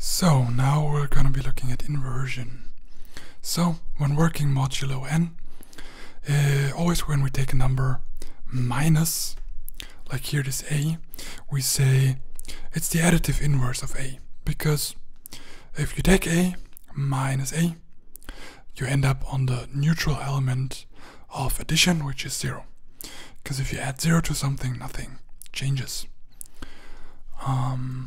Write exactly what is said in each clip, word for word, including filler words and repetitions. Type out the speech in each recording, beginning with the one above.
So now we're going to be looking at inversion. So when working modulo n, uh, always when we take a number minus, like here this a, we say it's the additive inverse of a, because if you take a minus a, you end up on the neutral element of addition, which is zero. Because if you add zero to something, nothing changes. Um,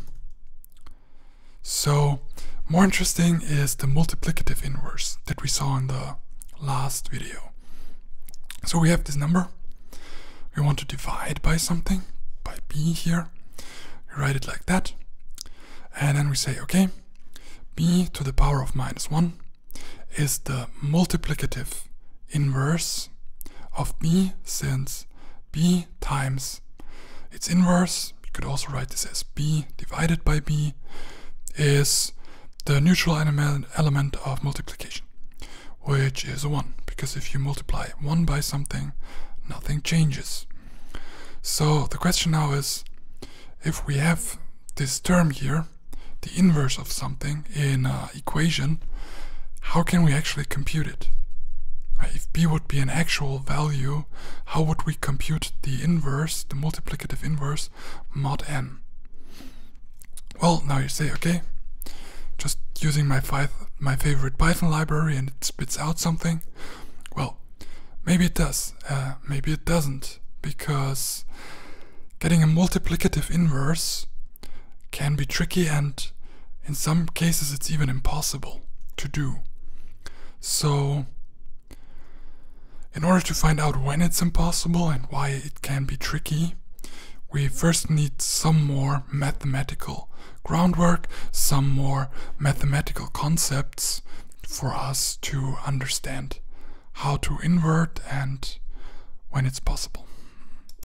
so more interesting is the multiplicative inverse that we saw in the last video. So we have this number. We want to divide by something, by b here. We write it like that. And then we say, okay, b to the power of minus one is the multiplicative inverse of b, since b times its inverse, you could also write this as b divided by b, is the neutral element element of multiplication, which is a one, because if you multiply one by something, nothing changes. So the question now is, if we have this term here, the inverse of something in an equation, how can we actually compute it? If b would be an actual value, how would we compute the inverse, the multiplicative inverse, mod n? Well, now you say, okay, just using my, my favorite Python library and it spits out something. Well, maybe it does, uh, maybe it doesn't, because getting a multiplicative inverse can be tricky, and in some cases it's even impossible to do. So in order to find out when it's impossible and why it can be tricky, we first need some more mathematical groundwork, some more mathematical concepts for us to understand how to invert and when it's possible.